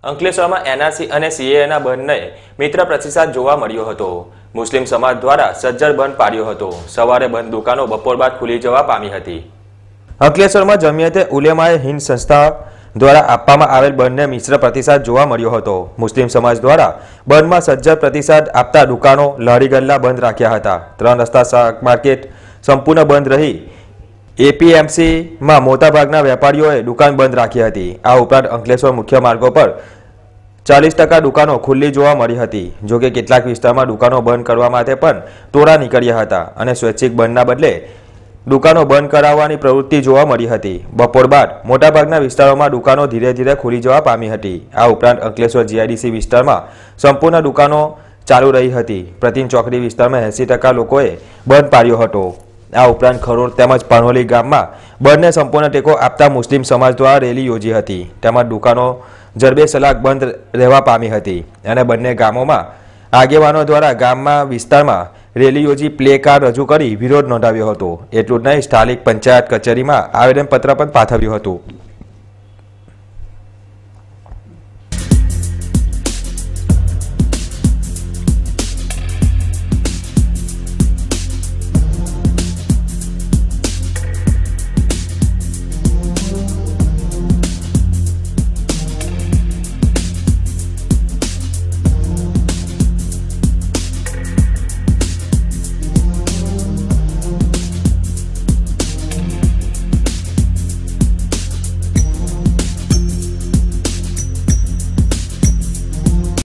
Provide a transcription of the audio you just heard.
અંકલેશ્વરમાં એનઆરસી અને સીએએના બંધને મિત્ર પ્રતિસાદ જોવા મળ્યો હતો। મુસ્લિમ સમાજ દ્વારા સજ્જડ બંધ પાડ્યો હતો। સવારે બંધ દુકાનો બપોર બાદ ખુલી જવા પામી હતી। અંકલેશ્વરમાં જમિયતે ઉલેમાએ હિન્દ સંસ્થા દ્વારા આપવામાં આવેલ બંધને મિશ્ર પ્રતિસાદ જોવા મળ્યો હતો। મુસ્લિમ સમાજ દ્વારા બંધમાં સજ્જડ પ્રતિસાદ આપતા દુકાનો લારી ગલ્લા બંધ રાખ્યા હતા। 3 રસ્તા શાક માર્કેટ સંપૂર્ણ બંધ રહી एपीएमसी में मोटाभागना वेपारीओए दुकान बंद राखी हती। आ उपरांत अंकलेश्वर मुख्य मार्गो पर 40% दुकानों खुल्ली जोवा मळी हती। जो कि केटलाक विस्तारमां दुकानों बंद करवा माटे पण टोळा निकळ्या हता अने स्वैच्छिक बंधना बदले दुकानों बंद कराववानी प्रवृत्ति जोवा मळी हती। बपोर बाद मोटाभागना विस्तारोमां दुकानों धीरे धीरे खुली जवा पामी हती। आ उपरांत अंकलेश्वर जीआईडीसी विस्तारमां संपूर्ण दुकानों चालू रही हती। प्रतिन चौकड़ी विस्तारमां 80% लोकोए बंद पाड्यो हतो। आ उपरांत खरोड़ तेमज पानोली गाममां बंधने संपूर्ण टेको आपता मुस्लिम समाज द्वारा रेली योजी हती। तेमज दुकानों जरबे सलाक बंद रहेवा पामी हती अने बंने गामोमां आगेवानो द्वारा गाममां विस्तारमां रेली योजी प्ले कार्ड रजू करी विरोध नोंधाव्यो हतो। एटલું જ નહીં, સ્થાનિક पंचायत कचेरीमां आवेदनपत्र पण पाठव्युं हतुं।